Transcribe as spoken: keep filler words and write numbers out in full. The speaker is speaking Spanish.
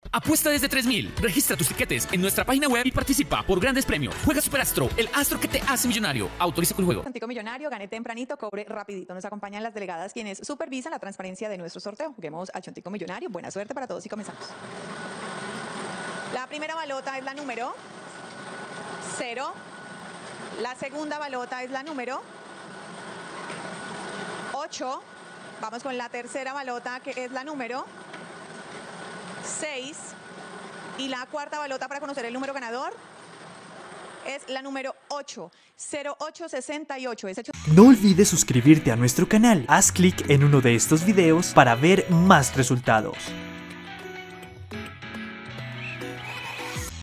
Apuesta desde tres mil. Registra tus tiquetes en nuestra página web y participa por grandes premios. Juega Superastro, el astro que te hace millonario. Autoriza con el juego. Chontico Millonario, gane tempranito, cobre rapidito. Nos acompañan las delegadas quienes supervisan la transparencia de nuestro sorteo. Juguemos al Chontico Millonario. Buena suerte para todos y comenzamos. La primera balota es la número cero. La segunda balota es la número ocho. Vamos con la tercera balota, que es la número seis. Y la cuarta balota para conocer el número ganador es la número ocho, cero ocho sesenta y ocho. No olvides suscribirte a nuestro canal. Haz clic en uno de estos videos para ver más resultados.